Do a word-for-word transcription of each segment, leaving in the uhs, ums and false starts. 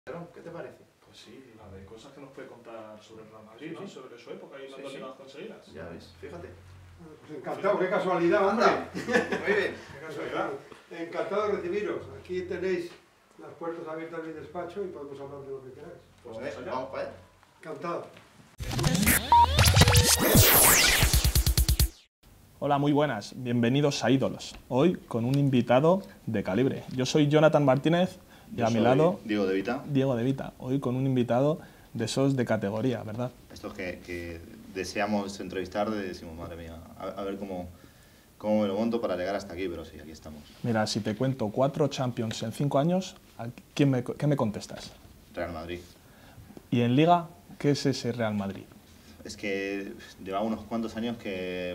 ¿Qué te parece? Pues sí, la de cosas que nos puede contar sobre el Real Madrid, ¿no? Sí. Sobre su época y las Sí, dos sí. ligas conseguidas. Ya ves, fíjate. Pues encantado, qué casualidad, hombre. Anda. Muy bien. Qué casualidad. Encantado de recibiros. Aquí tenéis las puertas abiertas de mi despacho y podemos hablar de lo que queráis. Pues Pues, vamos allá. vamos para allá. Encantado. Hola, muy buenas. Bienvenidos a Ídolos. Hoy con un invitado de calibre. Yo soy Jonathan Martínez y Yo a mi soy lado Diego de Vita. Diego de Vita. Hoy con un invitado de esos de categoría, ¿verdad? Estos que, que deseamos entrevistar, decimos, madre mía, a, a ver cómo, cómo me lo monto para llegar hasta aquí, pero sí, aquí estamos. Mira, si te cuento cuatro Champions en cinco años, ¿a quién me, ¿qué me contestas? Real Madrid. Y en Liga, ¿qué es ese Real Madrid? Es que lleva unos cuantos años que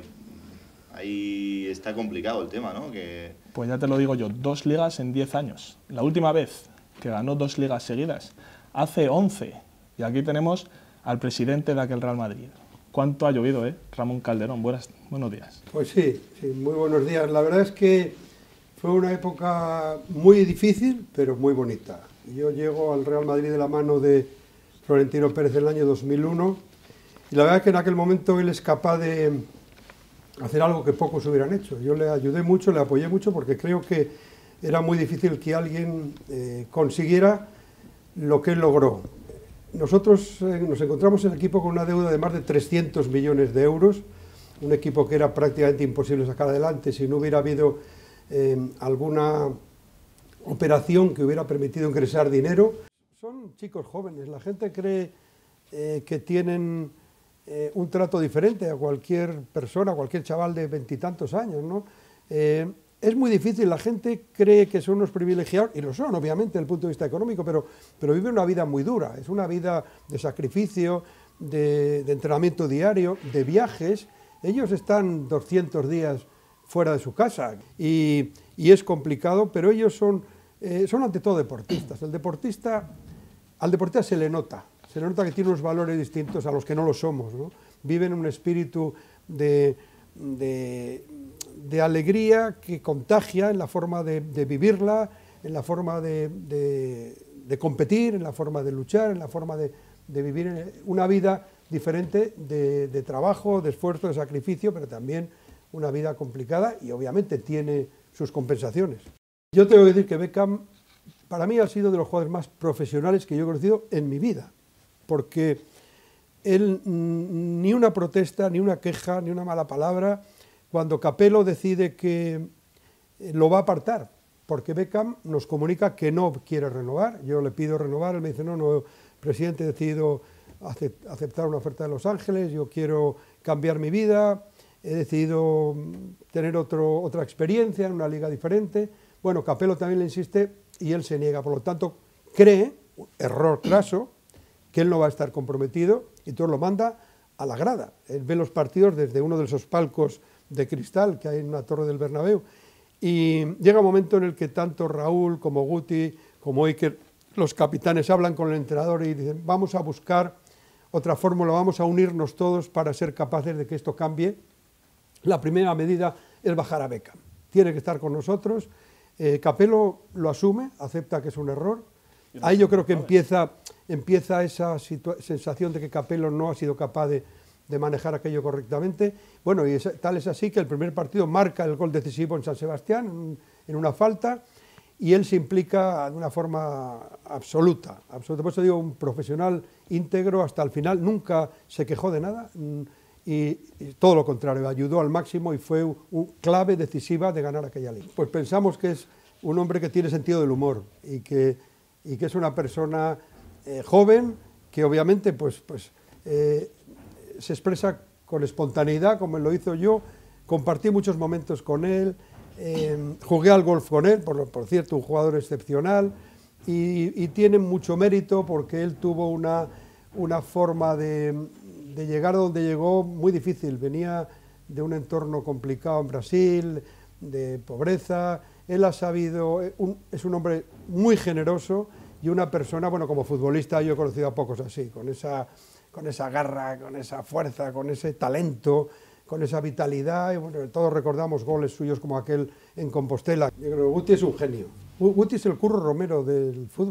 ahí está complicado el tema, ¿no? Que Pues ya te lo digo yo, dos ligas en diez años. La última vez que ganó dos ligas seguidas, hace once. Y aquí tenemos al presidente de aquel Real Madrid. ¿Cuánto ha llovido, eh? Ramón Calderón, buenas, buenos días. Pues sí, sí, muy buenos días. La verdad es que fue una época muy difícil, pero muy bonita. Yo llego al Real Madrid de la mano de Florentino Pérez en el año dos mil uno y la verdad es que en aquel momento él es capaz de hacer algo que pocos hubieran hecho. Yo le ayudé mucho, le apoyé mucho porque creo que era muy difícil que alguien eh, consiguiera lo que él logró. Nosotros eh, nos encontramos en el equipo con una deuda de más de trescientos millones de euros, un equipo que era prácticamente imposible sacar adelante si no hubiera habido eh, alguna operación que hubiera permitido ingresar dinero. Son chicos jóvenes, la gente cree eh, que tienen eh, un trato diferente a cualquier persona, a cualquier chaval de veintitantos años, ¿no? Eh, es muy difícil, la gente cree que son unos privilegiados, y lo son obviamente desde el punto de vista económico, pero, pero viven una vida muy dura, es una vida de sacrificio, de, de entrenamiento diario, de viajes. Ellos están doscientos días fuera de su casa y, y es complicado, pero ellos son, eh, son ante todo deportistas. El deportista, al deportista se le nota, se le nota que tiene unos valores distintos a los que no lo somos, ¿no? Viven un espíritu de, de, de alegría que contagia en la forma de, de vivirla, en la forma de, de, de competir, en la forma de luchar, en la forma de, de vivir una vida diferente de, de trabajo, de esfuerzo, de sacrificio, pero también una vida complicada y obviamente tiene sus compensaciones. Yo tengo que decir que Beckham para mí ha sido de los jugadores más profesionales que yo he conocido en mi vida, porque él ni una protesta, ni una queja, ni una mala palabra, cuando Capello decide que lo va a apartar, porque Beckham nos comunica que no quiere renovar, yo le pido renovar, él me dice, no, no, presidente, he decidido aceptar una oferta de Los Ángeles, yo quiero cambiar mi vida, he decidido tener otro, otra experiencia en una liga diferente. Bueno, Capello también le insiste y él se niega, por lo tanto cree, error craso, que él no va a estar comprometido y entonces lo manda a la grada. Él ve los partidos desde uno de esos palcos de cristal que hay en una torre del Bernabéu y llega un momento en el que tanto Raúl como Guti como Iker, los capitanes, hablan con el entrenador y dicen vamos a buscar otra fórmula, vamos a unirnos todos para ser capaces de que esto cambie. La primera medida es bajar a Beckham, tiene que estar con nosotros. eh, Capello lo asume, acepta que es un error. Ahí yo creo que empieza, empieza esa sensación de que Capello no ha sido capaz de, de manejar aquello correctamente. Bueno, y es, tal es así que el primer partido marca el gol decisivo en San Sebastián, en, en una falta, y él se implica de una forma absoluta, absoluta. Por eso digo, un profesional íntegro hasta el final, nunca se quejó de nada, y, y todo lo contrario, ayudó al máximo y fue un, un clave decisiva de ganar aquella liga. Pues pensamos que es un hombre que tiene sentido del humor y que y que es una persona eh, joven, que obviamente pues, pues, eh, se expresa con espontaneidad, como lo hizo yo, compartí muchos momentos con él, eh, jugué al golf con él, por, por cierto, un jugador excepcional, y, y tiene mucho mérito porque él tuvo una, una forma de, de llegar a donde llegó muy difícil, venía de un entorno complicado en Brasil, de pobreza. Él ha sabido, un, es un hombre muy generoso y una persona, bueno, como futbolista yo he conocido a pocos así, con esa, con esa garra, con esa fuerza, con ese talento, con esa vitalidad, y bueno, todos recordamos goles suyos como aquel en Compostela. Yo creo que Guti es un genio. Guti es el Curro Romero del fútbol.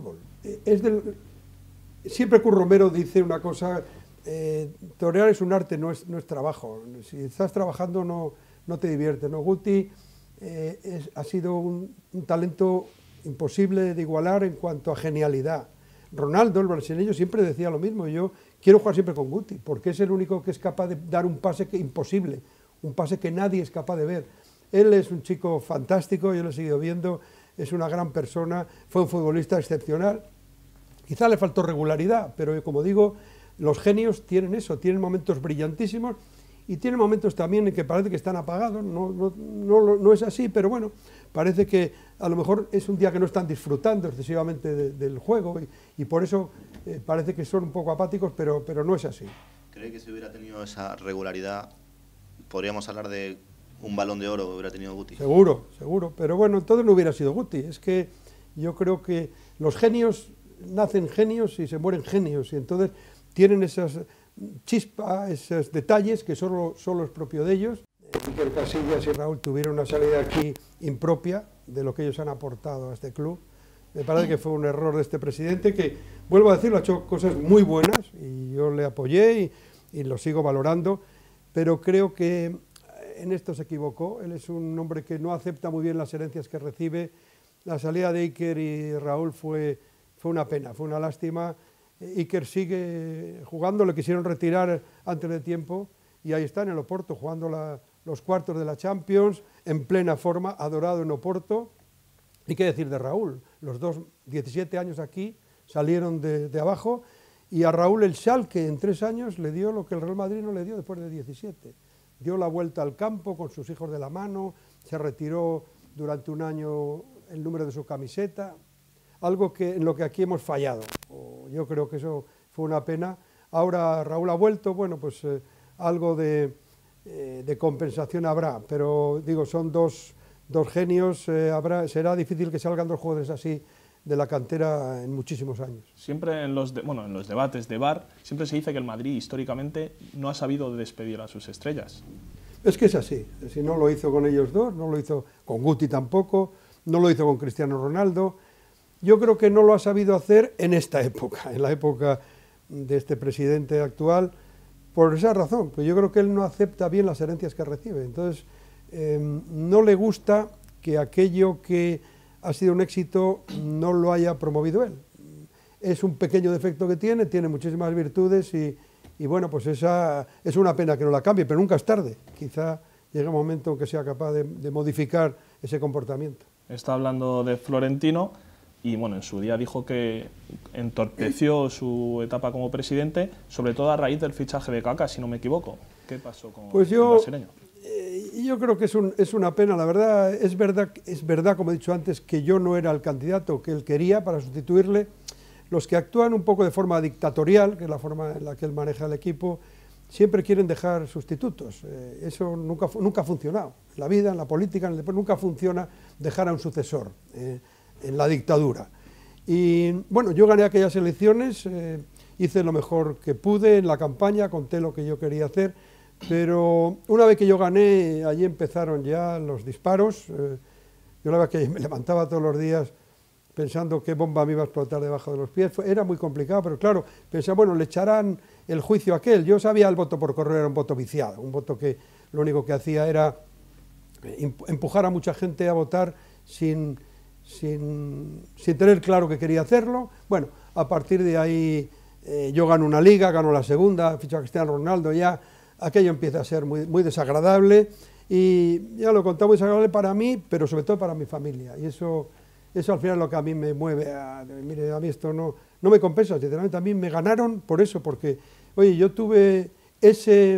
eh, es del, siempre Curro Romero dice una cosa, eh, torear es un arte, no es, no es trabajo. Si estás trabajando no, no te diviertes, ¿no? Guti eh, es, ha sido un, un talento imposible de igualar en cuanto a genialidad. Ronaldo, el brasileño, siempre decía lo mismo, yo quiero jugar siempre con Guti, porque es el único que es capaz de dar un pase que, imposible, un pase que nadie es capaz de ver. Él es un chico fantástico, yo lo he seguido viendo, es una gran persona, fue un futbolista excepcional. Quizá le faltó regularidad, pero como digo, los genios tienen eso, tienen momentos brillantísimos y tienen momentos también en que parece que están apagados, no, no, no, no es así, pero bueno, parece que a lo mejor es un día que no están disfrutando excesivamente de, del juego y, y por eso eh, parece que son un poco apáticos, pero, pero no es así. ¿Cree que si hubiera tenido esa regularidad, podríamos hablar de un Balón de Oro que hubiera tenido Guti? Seguro, seguro, pero bueno, entonces no hubiera sido Guti. Es que yo creo que los genios nacen genios y se mueren genios, y entonces tienen esas chispas, esos detalles que solo, solo es propio de ellos. Iker Casillas y Raúl tuvieron una salida aquí impropia de lo que ellos han aportado a este club. Me parece que fue un error de este presidente que, vuelvo a decirlo, ha hecho cosas muy buenas y yo le apoyé y, y lo sigo valorando, pero creo que en esto se equivocó. Él es un hombre que no acepta muy bien las herencias que recibe. La salida de Iker y Raúl fue, fue una pena, fue una lástima. Iker sigue jugando, le quisieron retirar antes de tiempo y ahí está en el Oporto jugando la, los cuartos de la Champions en plena forma, adorado en Oporto. Y qué decir de Raúl, los dos, diecisiete años aquí, salieron de, de abajo y a Raúl el Schalke en tres años le dio lo que el Real Madrid no le dio después de diecisiete. Dio la vuelta al campo con sus hijos de la mano, se retiró durante un año el número de su camiseta, algo que, en lo que aquí hemos fallado. Yo creo que eso fue una pena. Ahora Raúl ha vuelto, bueno, pues eh, algo de, eh, de compensación habrá, pero digo, son dos, dos genios, eh, habrá, será difícil que salgan dos jugadores así de la cantera en muchísimos años. Siempre en los, de, bueno, en los debates de V A R, siempre se dice que el Madrid históricamente no ha sabido despedir a sus estrellas. Es que es así, si no lo hizo con ellos dos, no lo hizo con Guti tampoco, no lo hizo con Cristiano Ronaldo. Yo creo que no lo ha sabido hacer en esta época, en la época de este presidente actual, por esa razón, pues yo creo que él no acepta bien las herencias que recibe, entonces eh, no le gusta que aquello que ha sido un éxito no lo haya promovido él. Es un pequeño defecto que tiene, tiene muchísimas virtudes y, y bueno, pues esa es una pena que no la cambie, pero nunca es tarde, quizá llegue un momento en que sea capaz de, de modificar ese comportamiento. Está hablando de Florentino. Y bueno, en su día dijo que entorpeció su etapa como presidente, sobre todo a raíz del fichaje de Kaká, si no me equivoco. ¿Qué pasó con pues yo, el brasileño? Eh, yo creo que es, un, es una pena, la verdad es, verdad, es verdad, como he dicho antes, que yo no era el candidato que él quería para sustituirle. Los que actúan un poco de forma dictatorial, que es la forma en la que él maneja el equipo, siempre quieren dejar sustitutos. Eh, eso nunca, nunca ha funcionado. En la vida, en la política, en el deporte, nunca funciona dejar a un sucesor. Eh, en la dictadura. Y bueno, yo gané aquellas elecciones, eh, hice lo mejor que pude en la campaña, conté lo que yo quería hacer, pero una vez que yo gané, allí empezaron ya los disparos. Eh, yo la verdad que me levantaba todos los días pensando qué bomba me iba a explotar debajo de los pies. Fue, era muy complicado, pero claro, pensaba, bueno, le echarán el juicio a aquel. Yo sabía el voto por correo era un voto viciado, un voto que lo único que hacía era empujar a mucha gente a votar sin... Sin, sin tener claro que quería hacerlo. Bueno, a partir de ahí eh, yo gano una liga, gano la segunda, ficho a Cristiano Ronaldo, ya aquello empieza a ser muy, muy desagradable y ya lo contaba, muy desagradable para mí, pero sobre todo para mi familia, y eso, eso al final es lo que a mí me mueve, a, mire, a mí esto no, no me compensa, sinceramente a mí me ganaron por eso, porque, oye, yo tuve ese,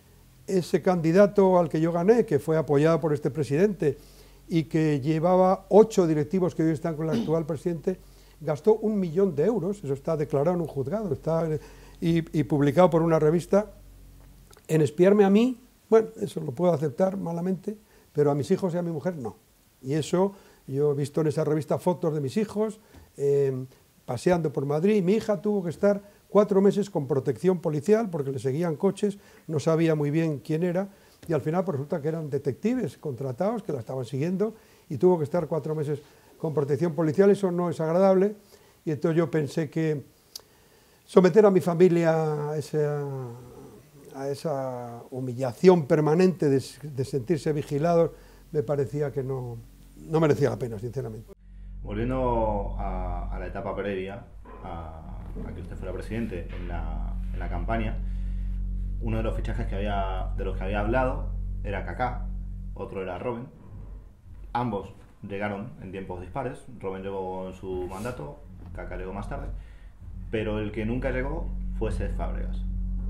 ese candidato al que yo gané, que fue apoyado por este presidente, y que llevaba ocho directivos que hoy están con el actual presidente, gastó un millón de euros, eso está declarado en un juzgado, está y, y publicado por una revista, en espiarme a mí. Bueno, eso lo puedo aceptar malamente, pero a mis hijos y a mi mujer no. Y eso, yo he visto en esa revista fotos de mis hijos, eh, paseando por Madrid, mi hija tuvo que estar cuatro meses con protección policial, porque le seguían coches, no sabía muy bien quién era, y al final pues, resulta que eran detectives contratados que la estaban siguiendo y tuvo que estar cuatro meses con protección policial. Eso no es agradable y entonces yo pensé que someter a mi familia a esa, a esa humillación permanente de, de sentirse vigilados me parecía que no, no merecía la pena, sinceramente. Volviendo a, a la etapa previa, a, a que usted fuera presidente en la, en la campaña, uno de los fichajes que había, de los que había hablado era Kaká, otro era Robben. Ambos llegaron en tiempos dispares. Robben llegó en su mandato, Kaká llegó más tarde, pero el que nunca llegó fue Cesc Fábregas.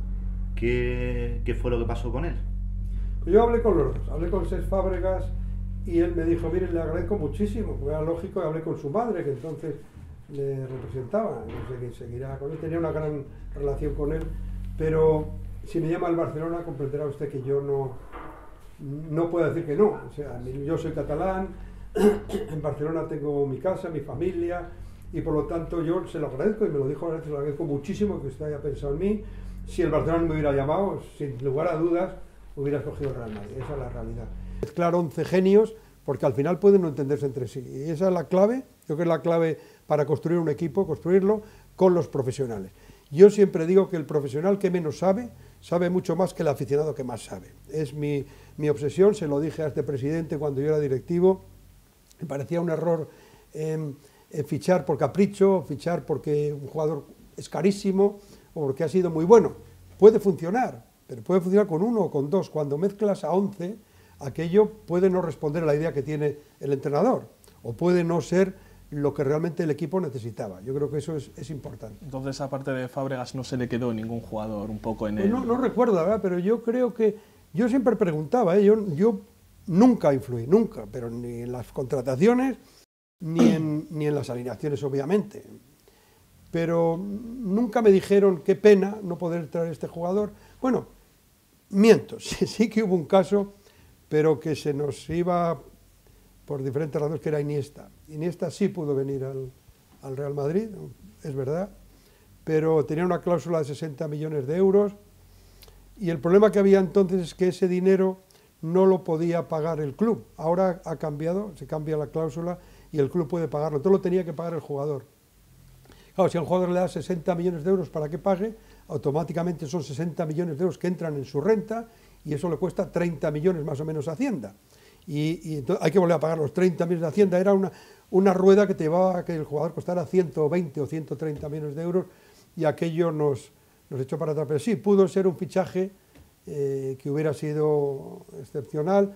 ¿Qué, qué fue lo que pasó con él? Yo hablé con los dos, hablé con Cesc Fábregas y él me dijo, mire, le agradezco muchísimo, era lógico, y hablé con su madre, que entonces le representaba, no sé quién seguirá con él, tenía una gran relación con él, pero si me llama al Barcelona comprenderá usted que yo no, no puedo decir que no, o sea, yo soy catalán, en Barcelona tengo mi casa, mi familia, y por lo tanto yo se lo agradezco, y me lo dijo, se lo agradezco muchísimo que usted haya pensado en mí. Si el Barcelona no me hubiera llamado, sin lugar a dudas, hubiera escogido el Real Madrid, esa es la realidad. Mezclar once genios, porque al final pueden no entenderse entre sí, y esa es la clave, yo creo que es la clave para construir un equipo, construirlo con los profesionales. Yo siempre digo que el profesional que menos sabe, sabe mucho más que el aficionado que más sabe. Es mi, mi obsesión, se lo dije a este presidente cuando yo era directivo, me parecía un error eh, eh, fichar por capricho, fichar porque un jugador es carísimo o porque ha sido muy bueno. Puede funcionar, pero puede funcionar con uno o con dos. Cuando mezclas a once, aquello puede no responder a la idea que tiene el entrenador, o puede no ser lo que realmente el equipo necesitaba. Yo creo que eso es, es importante. Entonces, aparte de Fábregas, no se le quedó ningún jugador un poco en pues el... No, no recuerdo, ¿verdad? Pero yo creo que... Yo siempre preguntaba, ¿eh? yo, yo nunca influí, nunca, pero ni en las contrataciones, ni en, ni en las alineaciones, obviamente. Pero nunca me dijeron, qué pena no poder traer este jugador. Bueno, miento, sí, sí que hubo un caso, pero que se nos iba por diferentes razones, que era Iniesta. Iniesta sí pudo venir al, al Real Madrid, es verdad, pero tenía una cláusula de sesenta millones de euros, y el problema que había entonces es que ese dinero no lo podía pagar el club. Ahora ha cambiado, se cambia la cláusula y el club puede pagarlo, todo lo tenía que pagar el jugador. Claro, si a un jugador le da sesenta millones de euros para que pague, automáticamente son sesenta millones de euros que entran en su renta, y eso le cuesta treinta millones más o menos a Hacienda. Y, y entonces hay que volver a pagar los treinta millones de Hacienda. Era una, una rueda que te llevaba a que el jugador costara ciento veinte o ciento treinta millones de euros, y aquello nos, nos echó para atrás. Pero sí, pudo ser un fichaje eh, que hubiera sido excepcional.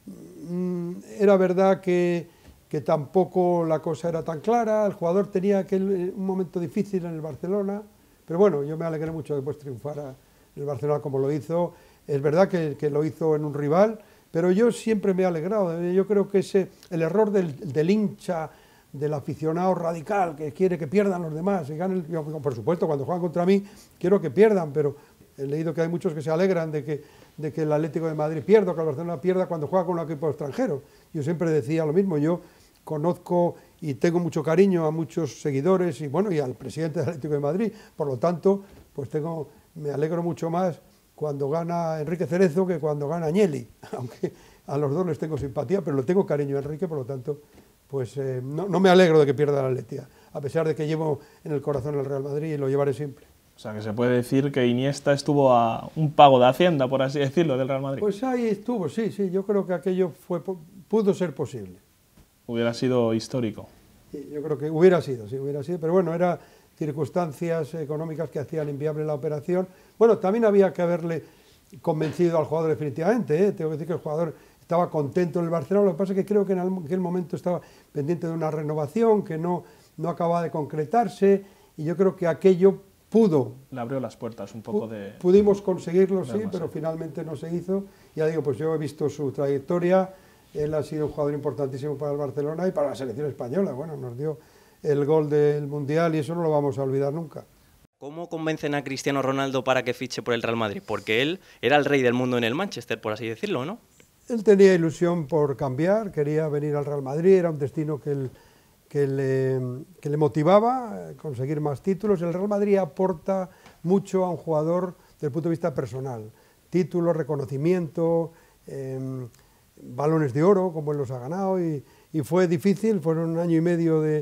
Mm, era verdad que, que tampoco la cosa era tan clara, el jugador tenía aquel, un momento difícil en el Barcelona, pero bueno, yo me alegré mucho de después triunfara en el Barcelona como lo hizo. Es verdad que, que lo hizo en un rival, pero yo siempre me he alegrado. Yo creo que ese, el error del, del hincha, del aficionado radical que quiere que pierdan los demás, y ganen, yo, por supuesto, cuando juegan contra mí quiero que pierdan, pero he leído que hay muchos que se alegran de que, de que el Atlético de Madrid pierda, o que el Barcelona pierda cuando juega con un equipo extranjero. Yo siempre decía lo mismo, yo conozco y tengo mucho cariño a muchos seguidores y bueno, y al presidente del Atlético de Madrid, por lo tanto, pues tengo, me alegro mucho más cuando gana Enrique Cerezo que cuando gana Agnelli, aunque a los dos les tengo simpatía, pero le tengo cariño a Enrique, por lo tanto, pues eh, no, no me alegro de que pierda la Atleti, a pesar de que llevo en el corazón el Real Madrid y lo llevaré siempre. O sea, que se puede decir que Iniesta estuvo a un pago de Hacienda, por así decirlo, del Real Madrid. Pues ahí estuvo, sí, sí, yo creo que aquello fue, pudo ser posible. Hubiera sido histórico. Sí, yo creo que hubiera sido, sí, hubiera sido, pero bueno, eran circunstancias económicas que hacían inviable la operación. Bueno, también había que haberle convencido al jugador definitivamente, ¿eh? Tengo que decir que el jugador estaba contento en el Barcelona, lo que pasa es que creo que en aquel momento estaba pendiente de una renovación que no, no acababa de concretarse, y yo creo que aquello pudo. Le abrió las puertas un poco de... Pudimos conseguirlo, sí, demasiado. pero finalmente no se hizo. Ya digo, pues yo he visto su trayectoria, él ha sido un jugador importantísimo para el Barcelona y para la selección española. Bueno, nos dio el gol del Mundial y eso no lo vamos a olvidar nunca. ¿Cómo convencen a Cristiano Ronaldo para que fiche por el Real Madrid? Porque él era el rey del mundo en el Manchester, por así decirlo, ¿no? Él tenía ilusión por cambiar, quería venir al Real Madrid, era un destino que, él, que, le, que le motivaba a conseguir más títulos. El Real Madrid aporta mucho a un jugador desde el punto de vista personal. Títulos, reconocimiento, eh, balones de oro, como él los ha ganado, y, y fue difícil, fueron un año y medio de,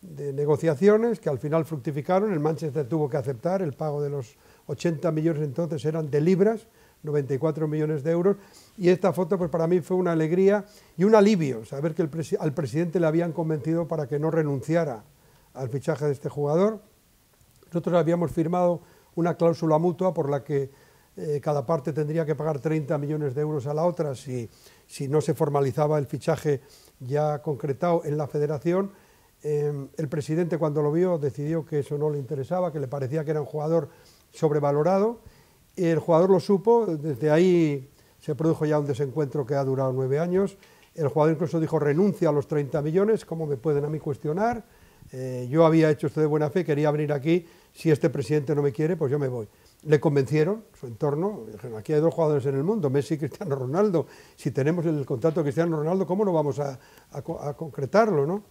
de negociaciones que al final fructificaron. El Manchester tuvo que aceptar el pago de los ochenta millones, entonces eran de libras, noventa y cuatro millones de euros, y esta foto pues para mí fue una alegría y un alivio, saber que el presi- al presidente le habían convencido para que no renunciara al fichaje de este jugador. Nosotros habíamos firmado una cláusula mutua por la que eh, cada parte tendría que pagar treinta millones de euros a la otra si, si no se formalizaba el fichaje ya concretado en la federación. Eh, el presidente, cuando lo vio, decidió que eso no le interesaba, que le parecía que era un jugador sobrevalorado. El jugador lo supo, desde ahí se produjo ya un desencuentro que ha durado nueve años. El jugador incluso dijo: renuncia a los treinta millones, ¿cómo me pueden a mí cuestionar? Eh, yo había hecho esto de buena fe, quería venir aquí, si este presidente no me quiere, pues yo me voy. Le convencieron, su entorno, dijeron: aquí hay dos jugadores en el mundo, Messi y Cristiano Ronaldo, si tenemos el contrato de Cristiano Ronaldo, ¿cómo no vamos a, a, a concretarlo, no?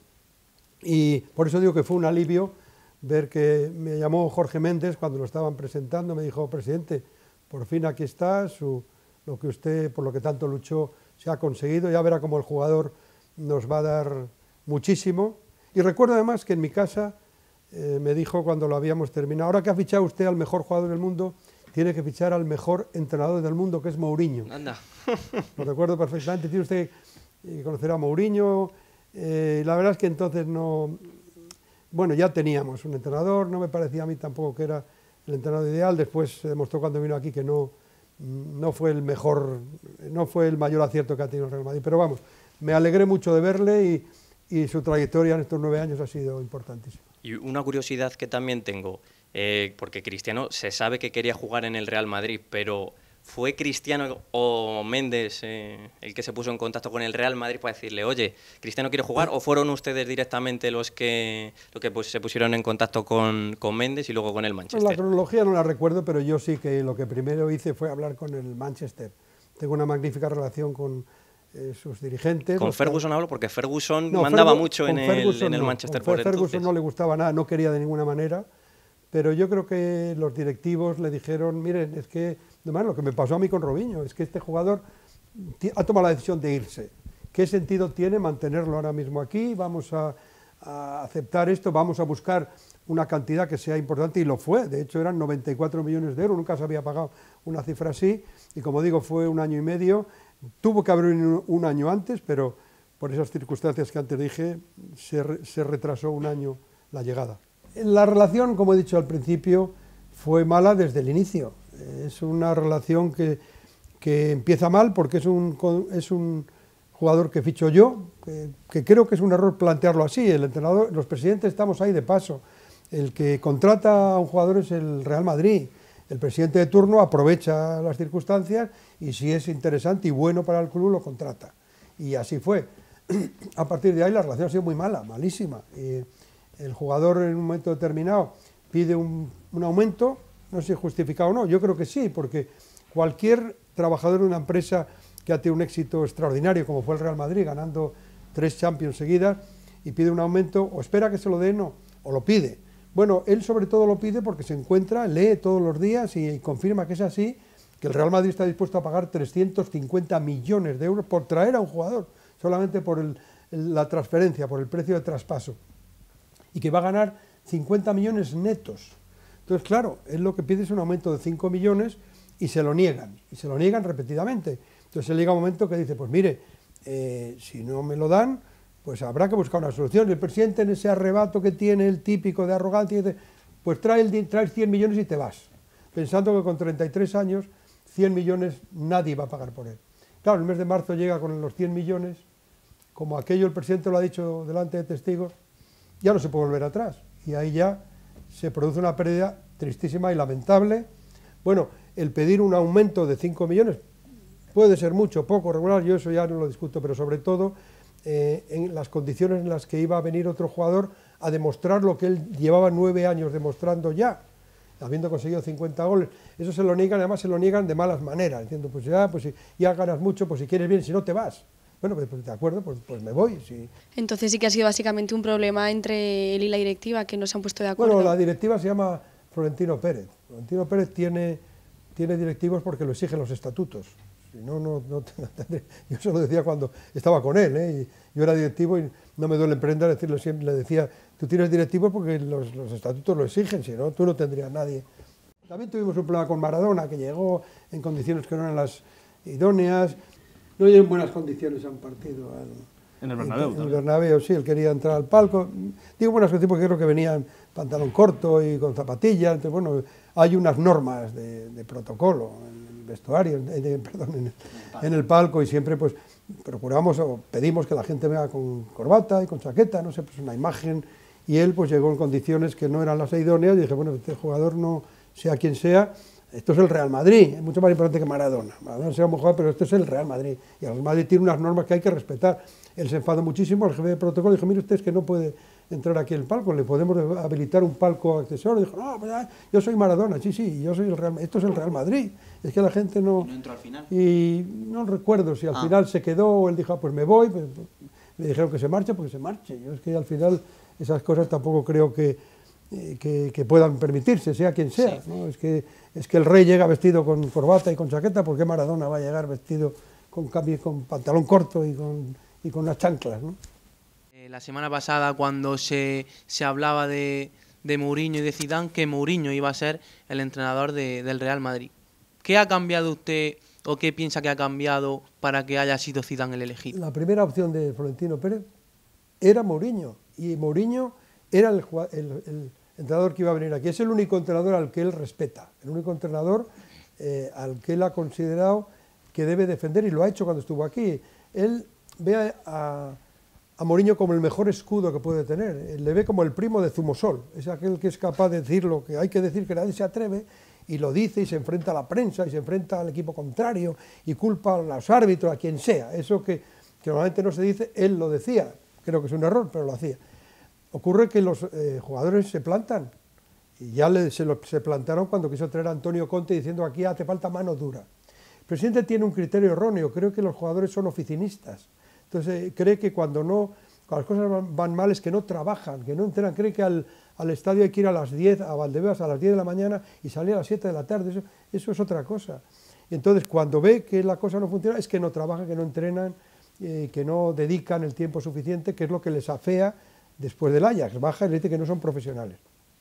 Y por eso digo que fue un alivio ver que me llamó Jorge Méndez cuando lo estaban presentando, me dijo: presidente, por fin aquí está, su, lo que usted, por lo que tanto luchó, se ha conseguido, ya verá cómo el jugador nos va a dar muchísimo. Y recuerdo además que en mi casa eh, me dijo cuando lo habíamos terminado: ahora que ha fichado usted al mejor jugador del mundo, tiene que fichar al mejor entrenador del mundo, que es Mourinho. Anda. Lo recuerdo perfectamente, tiene usted que conocer a Mourinho. Eh, la verdad es que entonces no... Bueno, ya teníamos un entrenador, no me parecía a mí tampoco que era el entrenador ideal. Después se demostró cuando vino aquí que no, no fue el mejor, no fue el mayor acierto que ha tenido el Real Madrid. Pero vamos, me alegré mucho de verle y, y su trayectoria en estos nueve años ha sido importantísima. Y una curiosidad que también tengo, eh, porque Cristiano se sabe que quería jugar en el Real Madrid, pero ¿fue Cristiano o Méndez eh, el que se puso en contacto con el Real Madrid para decirle: oye, Cristiano quiere jugar? ¿O fueron ustedes directamente los que, los que pues, se pusieron en contacto con, con Méndez y luego con el Manchester? La cronología no la recuerdo, pero yo sí que lo que primero hice fue hablar con el Manchester. Tengo una magnífica relación con eh, sus dirigentes. Con Ferguson hablo porque Ferguson no, mandaba Ferguson, mucho en el, en el no. Manchester Con por Ferguson entonces. no le gustaba nada, no quería de ninguna manera, pero yo creo que los directivos le dijeron: miren, es que, además, lo que me pasó a mí con Robinho, es que este jugador ha tomado la decisión de irse. ¿Qué sentido tiene mantenerlo ahora mismo aquí? Vamos a, a aceptar esto, vamos a buscar una cantidad que sea importante, y lo fue. De hecho, eran noventa y cuatro millones de euros, nunca se había pagado una cifra así, y como digo, fue un año y medio. Tuvo que haber un, un año antes, pero por esas circunstancias que antes dije, se, re, se retrasó un año la llegada. La relación, como he dicho al principio, fue mala desde el inicio. Es una relación que, que empieza mal porque es un, es un jugador que ficho yo, que, que creo que es un error plantearlo así. El entrenador, los presidentes estamos ahí de paso. El que contrata a un jugador es el Real Madrid. El presidente de turno aprovecha las circunstancias y si es interesante y bueno para el club lo contrata. Y así fue. A partir de ahí la relación ha sido muy mala, malísima. Y el jugador en un momento determinado pide un, un aumento, no sé si justificado o no, yo creo que sí, porque cualquier trabajador de una empresa que ha tenido un éxito extraordinario como fue el Real Madrid, ganando tres Champions seguidas, y pide un aumento, o espera que se lo den o, o lo pide. Bueno, él sobre todo lo pide porque se encuentra, lee todos los días y, y confirma que es así, que el Real Madrid está dispuesto a pagar trescientos cincuenta millones de euros por traer a un jugador, solamente por el, el, la transferencia, por el precio de traspaso, y que va a ganar cincuenta millones netos. Entonces, claro, él lo que pide es un aumento de cinco millones y se lo niegan, y se lo niegan repetidamente. Entonces él llega un momento que dice: pues mire, eh, si no me lo dan, pues habrá que buscar una solución. Y el presidente, en ese arrebato que tiene, el típico de arrogancia, dice: pues trae, el, trae cien millones y te vas, pensando que con treinta y tres años, cien millones nadie va a pagar por él. Claro, el mes de marzo llega con los cien millones, como aquello el presidente lo ha dicho delante de testigos, ya no se puede volver atrás, y ahí ya se produce una pérdida tristísima y lamentable. Bueno, el pedir un aumento de cinco millones puede ser mucho, poco, regular, yo eso ya no lo discuto, pero sobre todo eh, en las condiciones en las que iba a venir otro jugador a demostrar lo que él llevaba nueve años demostrando ya, habiendo conseguido cincuenta goles. Eso se lo niegan, además se lo niegan de malas maneras, diciendo: pues ya, pues ya ganas mucho, pues si quieres bien, si no te vas. Bueno, pues, pues de acuerdo, pues, pues me voy. Sí. Entonces sí que ha sido básicamente un problema entre él y la directiva, que no se han puesto de acuerdo. Bueno, la directiva se llama Florentino Pérez. Florentino Pérez tiene, tiene directivos porque lo exigen los estatutos. Si no, no, no, no yo se lo decía cuando estaba con él, ¿eh? Y yo era directivo y no me duele en prenda decirlo siempre, le decía tú tienes directivos porque los, los estatutos lo exigen, si no, tú no tendrías nadie. También tuvimos un problema con Maradona, que llegó en condiciones que no eran las idóneas, no llegó en buenas condiciones a un partido. Al, en el Bernabéu. En el Bernabéu, sí, él quería entrar al palco. Digo buenas condiciones porque creo que venía en pantalón corto y con zapatillas, entonces bueno, hay unas normas de, de protocolo en el vestuario, de, perdón, en el, en el palco, y siempre pues procuramos o pedimos que la gente venga con corbata y con chaqueta, no sé, pues una imagen, y él pues llegó en condiciones que no eran las idóneas y dije, bueno, este jugador no, sea quien sea, esto es el Real Madrid, es mucho más importante que Maradona. Maradona sea un buen jugador, pero esto es el Real Madrid, y el Real Madrid tiene unas normas que hay que respetar. Él se enfadó muchísimo, el jefe de protocolo dijo, mire usted, es que no puede entrar aquí en el palco, le podemos habilitar un palco accesorio. Dijo, no, pues, ah, yo soy Maradona, sí, sí, yo soy el Real, esto es el Real Madrid. Es que la gente no... ¿Y no entró al final? Y no recuerdo si al ah. final se quedó o él dijo, ah, pues me voy, pues, me dijeron que se marche, porque se marche. Yo es que al final esas cosas tampoco creo que, eh, que, que puedan permitirse, sea quien sea, sí. ¿no? Es que, es que el rey llega vestido con corbata y con chaqueta, ¿por qué Maradona va a llegar vestido con, con pantalón corto y con... y con unas chanclas, ¿no? Eh, la semana pasada, cuando se, se hablaba de, de Mourinho y de Zidane, que Mourinho iba a ser el entrenador de, del Real Madrid. ¿Qué ha cambiado usted o qué piensa que ha cambiado para que haya sido Zidane el elegido? La primera opción de Florentino Pérez era Mourinho, y Mourinho era el, el, el entrenador que iba a venir aquí. Es el único entrenador al que él respeta, el único entrenador eh, al que él ha considerado que debe defender, y lo ha hecho cuando estuvo aquí. Él ve a, a Mourinho como el mejor escudo que puede tener, le ve como el primo de Zumosol, es aquel que es capaz de decir lo que hay que decir, que nadie se atreve, y lo dice, y se enfrenta a la prensa, y se enfrenta al equipo contrario, y culpa a los árbitros, a quien sea. Eso que, que normalmente no se dice, él lo decía, creo que es un error, pero lo hacía. Ocurre que los eh, jugadores se plantan, y ya le, se, lo, se plantaron cuando quiso traer a Antonio Conte diciendo aquí hace falta mano dura. El presidente tiene un criterio erróneo, creo que los jugadores son oficinistas. Entonces eh, cree que cuando no, cuando las cosas van, van mal es que no trabajan, que no entrenan, cree que al, al estadio hay que ir a las diez, a Valdebebas a las diez de la mañana y salir a las siete de la tarde, eso, eso es otra cosa. Y entonces cuando ve que la cosa no funciona es que no trabajan, que no entrenan, eh, que no dedican el tiempo suficiente, que es lo que les afea después del Ajax, baja y le dice que no son profesionales.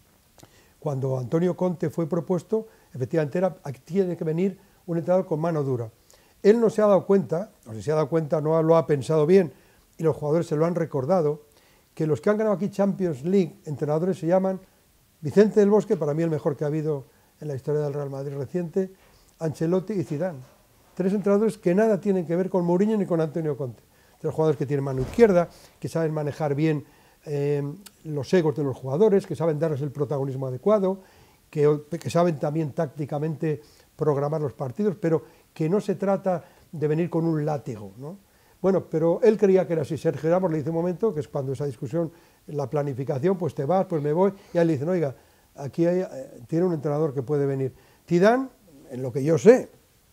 Cuando Antonio Conte fue propuesto, efectivamente era, aquí tiene que venir un entrenador con mano dura. Él no se ha dado cuenta, o si se ha dado cuenta no lo ha pensado bien, y los jugadores se lo han recordado, que los que han ganado aquí Champions League, entrenadores se llaman Vicente del Bosque, para mí el mejor que ha habido en la historia del Real Madrid reciente, Ancelotti y Zidane. Tres entrenadores que nada tienen que ver con Mourinho ni con Antonio Conte. Tres jugadores que tienen mano izquierda, que saben manejar bien eh, los egos de los jugadores, que saben darles el protagonismo adecuado, que, que saben también tácticamente programar los partidos, pero que no se trata de venir con un látigo, ¿no? Bueno, pero él creía que era así. Sergio Ramos le dice un momento, que es cuando esa discusión, la planificación, pues te vas, pues me voy, y él le dice, oiga, aquí hay, eh, tiene un entrenador que puede venir. Zidane, en lo que yo sé,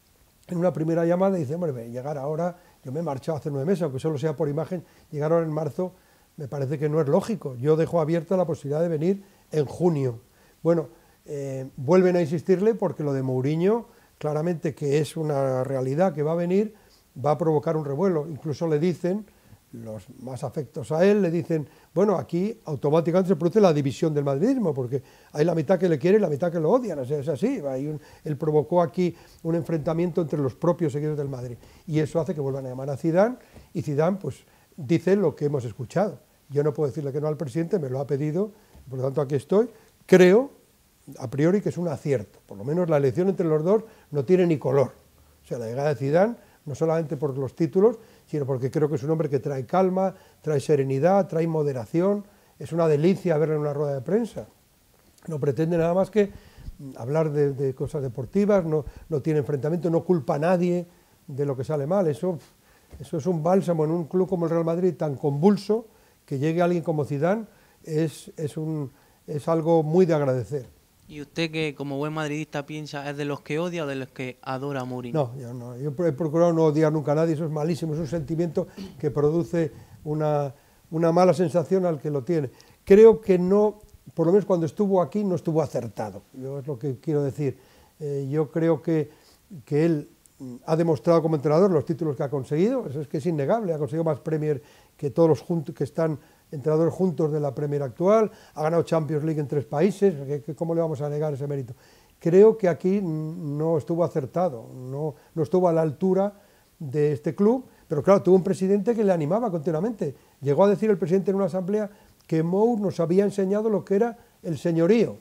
en una primera llamada dice, hombre, llegar ahora, yo me he marchado hace nueve meses, aunque solo sea por imagen, llegar ahora en marzo me parece que no es lógico. Yo dejo abierta la posibilidad de venir en junio. Bueno, eh, vuelven a insistirle porque lo de Mourinho, claramente que es una realidad que va a venir, va a provocar un revuelo. Incluso le dicen, los más afectos a él, le dicen, bueno, aquí automáticamente se produce la división del madridismo, porque hay la mitad que le quiere y la mitad que lo odian, o sea, es así. Hay un, él provocó aquí un enfrentamiento entre los propios seguidores del Madrid, y eso hace que vuelvan a llamar a Zidane, y Zidane pues dice lo que hemos escuchado. Yo no puedo decirle que no al presidente, me lo ha pedido, por lo tanto aquí estoy. Creo, a priori, que es un acierto, por lo menos la elección entre los dos no tiene ni color. O sea, la llegada de Zidane, no solamente por los títulos, sino porque creo que es un hombre que trae calma, trae serenidad, trae moderación, es una delicia verlo en una rueda de prensa. No pretende nada más que hablar de, de cosas deportivas, no, no tiene enfrentamiento, no culpa a nadie de lo que sale mal. Eso, eso es un bálsamo en un club como el Real Madrid tan convulso, que llegue alguien como Zidane es, es, un, es algo muy de agradecer. ¿Y usted, que como buen madridista piensa, es de los que odia o de los que adora a Mourinho? No, yo no. Yo he procurado no odiar nunca a nadie, eso es malísimo, es un sentimiento que produce una, una mala sensación al que lo tiene. Creo que no, por lo menos cuando estuvo aquí, no estuvo acertado, yo es lo que quiero decir. Eh, yo creo que, que él ha demostrado como entrenador los títulos que ha conseguido, eso es que es innegable, ha conseguido más Premier que todos los juntos que están entrenadores juntos de la Premier actual, ha ganado Champions League en tres países, ¿cómo le vamos a negar ese mérito? Creo que aquí no estuvo acertado, no, no estuvo a la altura de este club, pero claro, tuvo un presidente que le animaba continuamente. Llegó a decir el presidente en una asamblea que Mou nos había enseñado lo que era el señorío,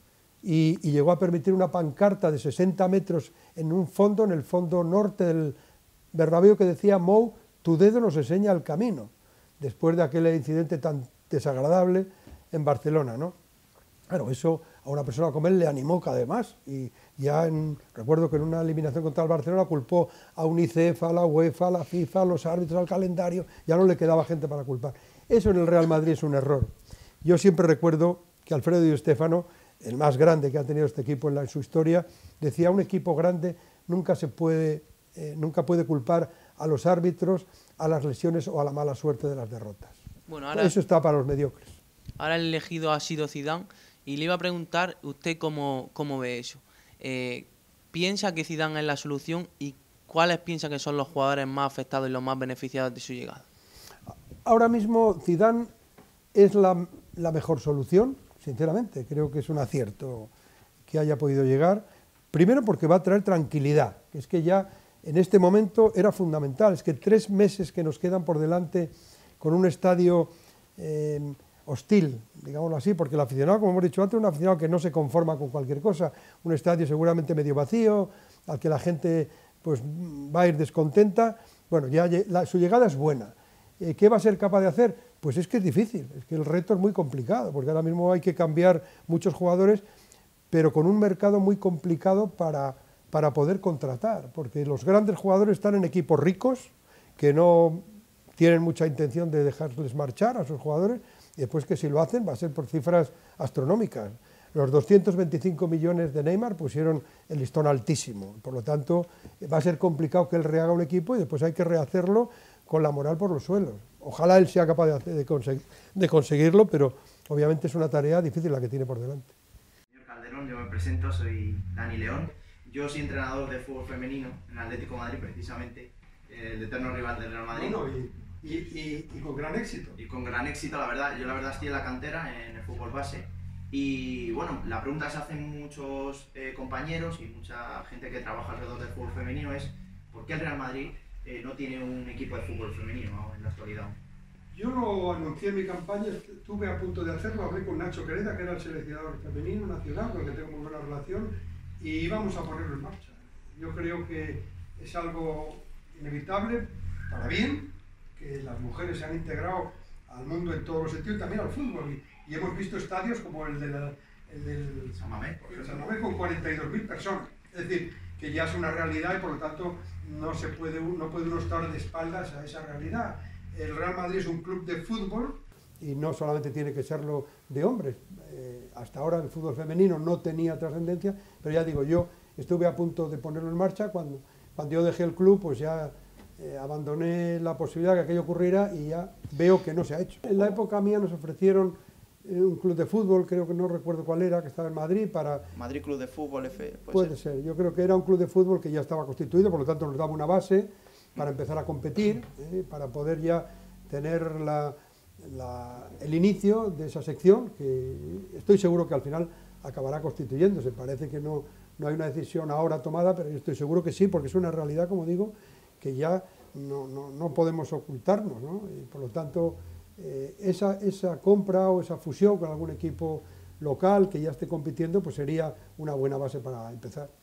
y, y llegó a permitir una pancarta de sesenta metros en un fondo, en el fondo norte del Bernabéu, que decía: Mou, tu dedo nos enseña el camino, después de aquel incidente tan desagradable en Barcelona, ¿no? Claro, eso a una persona como él le animó cada vez más, y ya en, recuerdo que en una eliminación contra el Barcelona culpó a UNICEF, a la UEFA, a la FIFA, a los árbitros, al calendario, ya no le quedaba gente para culpar. Eso en el Real Madrid es un error. Yo siempre recuerdo que Alfredo Di Stéfano, el más grande que ha tenido este equipo en, la, en su historia, decía: un equipo grande nunca se puede, eh, nunca puede culpar a los árbitros, a las lesiones o a la mala suerte de las derrotas. Bueno, ahora, eso está para los mediocres. Ahora el elegido ha sido Zidane, y le iba a preguntar usted cómo, cómo ve eso. Eh, ¿Piensa que Zidane es la solución, y cuáles piensa que son los jugadores más afectados y los más beneficiados de su llegada? Ahora mismo Zidane es la, la mejor solución, sinceramente. Creo que es un acierto que haya podido llegar. Primero porque va a traer tranquilidad, que es que ya en este momento era fundamental. Es que tres meses que nos quedan por delante con un estadio eh, hostil, digámoslo así, porque el aficionado, como hemos dicho antes, es un aficionado que no se conforma con cualquier cosa. Un estadio seguramente medio vacío, al que la gente pues, va a ir descontenta. Bueno, ya la, su llegada es buena. Eh, ¿Qué va a ser capaz de hacer? Pues es que es difícil, es que el reto es muy complicado, porque ahora mismo hay que cambiar muchos jugadores, pero con un mercado muy complicado para, para poder contratar, porque los grandes jugadores están en equipos ricos, que no tienen mucha intención de dejarles marchar a sus jugadores, y después que si lo hacen va a ser por cifras astronómicas. Los doscientos veinticinco millones de Neymar pusieron el listón altísimo, por lo tanto va a ser complicado que él rehaga un equipo y después hay que rehacerlo con la moral por los suelos. Ojalá él sea capaz de, hacer, de, conseguir, de conseguirlo, pero obviamente es una tarea difícil la que tiene por delante. Señor Calderón, yo me presento, soy Dani León. Yo soy entrenador de fútbol femenino en Atlético de Madrid, precisamente, el eterno rival del Real Madrid. Bueno, y, y, y, y con gran éxito. Y con gran éxito, la verdad. Yo la verdad estoy en la cantera, en el fútbol base. Y bueno, la pregunta que se hacen muchos eh, compañeros y mucha gente que trabaja alrededor del fútbol femenino es: ¿por qué el Real Madrid eh, no tiene un equipo de fútbol femenino, ¿no?, en la actualidad? Yo lo anuncié en mi campaña, estuve a punto de hacerlo, hablé con Nacho Quereda, que era el seleccionador femenino nacional, con el que tengo muy buena relación, y íbamos a ponerlo en marcha. Yo creo que es algo inevitable, para bien, que las mujeres se han integrado al mundo en todos los sentidos, y también al fútbol, y, y hemos visto estadios como el, de la, el del San Mamés, San Mamés con cuarenta y dos mil personas, es decir, que ya es una realidad y por lo tanto no, se puede, no puede uno estar de espaldas a esa realidad. El Real Madrid es un club de fútbol y no solamente tiene que serlo de hombres. Eh, hasta ahora el fútbol femenino no tenía trascendencia, pero ya digo, yo estuve a punto de ponerlo en marcha. Cuando, cuando yo dejé el club, pues ya eh, abandoné la posibilidad de que aquello ocurriera y ya veo que no se ha hecho. En la época mía nos ofrecieron eh, un club de fútbol, creo que no recuerdo cuál era, que estaba en Madrid para... Madrid Club de Fútbol, F. Puede, puede ser. ser, yo creo que era un club de fútbol que ya estaba constituido, por lo tanto nos daba una base para empezar a competir, eh, para poder ya tener la, la, el inicio de esa sección, que estoy seguro que al final acabará constituyéndose. Parece que no, no hay una decisión ahora tomada, pero yo estoy seguro que sí, porque es una realidad, como digo, que ya no, no, no podemos ocultarnos, ¿no? Y por lo tanto, eh, esa, esa compra o esa fusión con algún equipo local que ya esté compitiendo, pues sería una buena base para empezar.